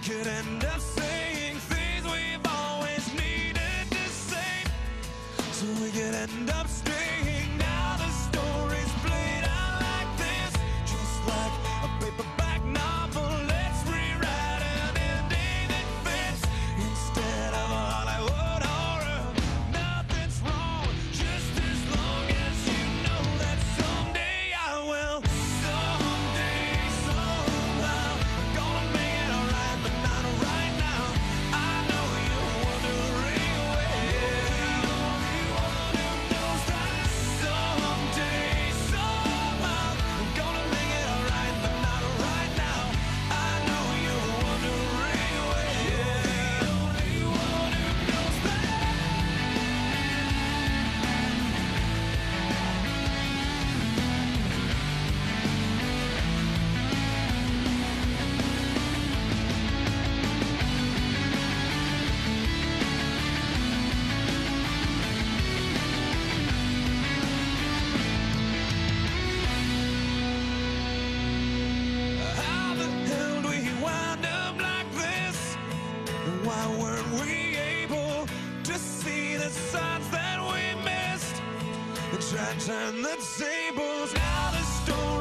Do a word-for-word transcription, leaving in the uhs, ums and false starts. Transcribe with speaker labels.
Speaker 1: could end up saying things we've always needed to say, so we could end up staying. Now the story's played out like this, just like a paperback novel. Let's rewrite an ending that fits instead of a Hollywood horror. Nothing's wrong, just as long as you know that someday I will. Someday, somehow, I'm gonna make it alright, but not right now. I know you're wondering where. Only one who knows that. Someday, somehow, I'm gonna make it alright, but not right now. I know you're wondering where. Only one who knows that. How the hell do we wind up like this? Why weren't we able to see the signs that we missed and try to turn the tables? Now the story